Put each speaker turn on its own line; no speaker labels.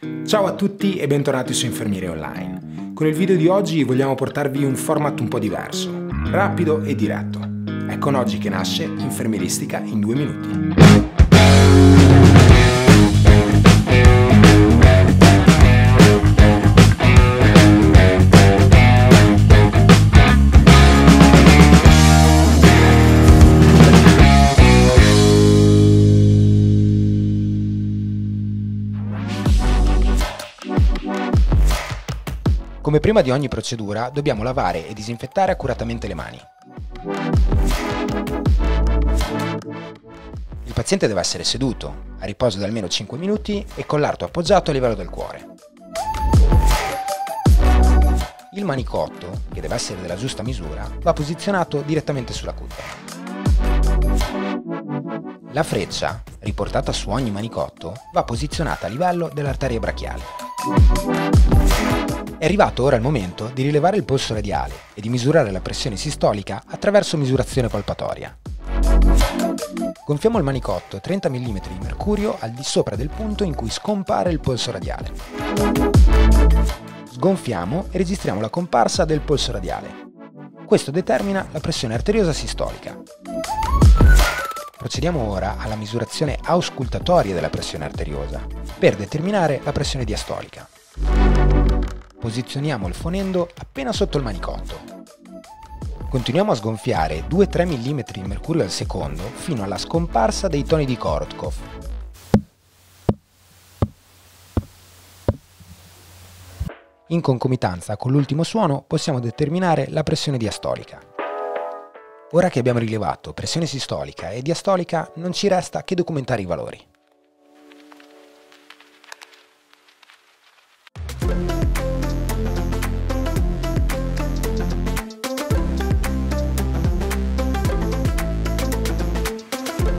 Ciao a tutti e bentornati su Infermiere Online. Con il video di oggi vogliamo portarvi un format un po' diverso, rapido e diretto. È con oggi che nasce Infermieristica in 2 minuti. Come prima di ogni procedura, dobbiamo lavare e disinfettare accuratamente le mani. Il paziente deve essere seduto, a riposo da almeno 5 minuti e con l'arto appoggiato a livello del cuore. Il manicotto, che deve essere della giusta misura, va posizionato direttamente sulla cupola. La freccia, riportata su ogni manicotto, va posizionata a livello dell'arteria brachiale. È arrivato ora il momento di rilevare il polso radiale e di misurare la pressione sistolica attraverso misurazione palpatoria. Gonfiamo il manicotto 30 mm di mercurio al di sopra del punto in cui scompare il polso radiale. Sgonfiamo e registriamo la comparsa del polso radiale. Questo determina la pressione arteriosa sistolica. Procediamo ora alla misurazione auscultatoria della pressione arteriosa per determinare la pressione diastolica. Posizioniamo il fonendo appena sotto il manicotto. Continuiamo a sgonfiare 2-3 mm di mercurio al secondo fino alla scomparsa dei toni di Korotkov. In concomitanza con l'ultimo suono possiamo determinare la pressione diastolica. Ora che abbiamo rilevato pressione sistolica e diastolica, non ci resta che documentare i valori.